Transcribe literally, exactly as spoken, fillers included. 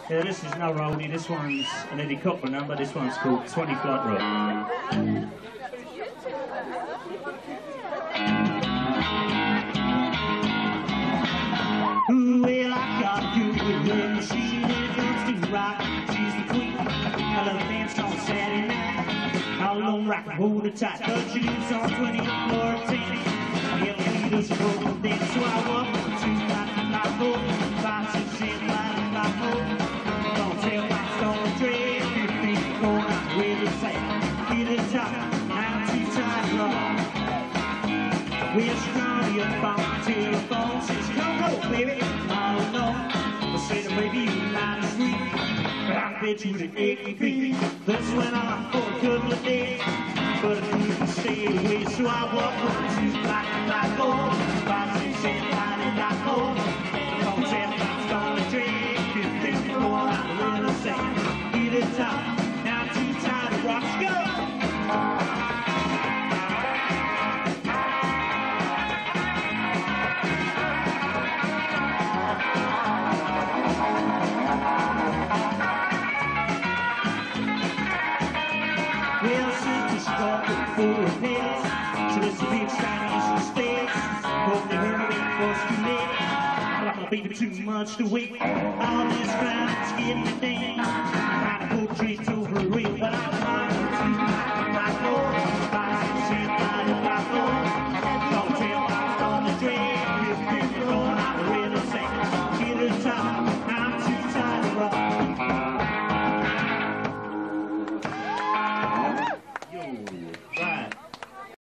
Yeah, this is no roadie, this one's an Eddie Cochran number, this one's called twenty Flight Rock. Well, I got you with her, she never comes to rock, she's the queen. I love dance on Saturday night, all alone rock and hold her tight, but she lives on twentieth floor ten. Yeah, we just go and dance, so I walk to like like four, five, six, seven, like like four. Don't tell my story, dread, fifteen, four, I'm ready to say, get it top, I'm too tired to rock. We're strong, you're phone, telephone, says come go, baby, all alone. I said, baby, you're not sweet, but I bet you the achy feet. That's when I'm for a couple of days, but I couldn't stay away, so I walk on to like a black hole, five, six, seven, nine, and like four. Don't tell me I'm gonna drink, fifteen, four, I'm really saying, get it top, now I'm too tired to rock, go! Well, since she got the full pills, so it's a big Chinese space. Hope they heard me before too late. I like my baby too much to wait. All this crime is getting me down. Trying to portray to her real, but I'm trying to like a black hole. Five, six, seven, nine, and five.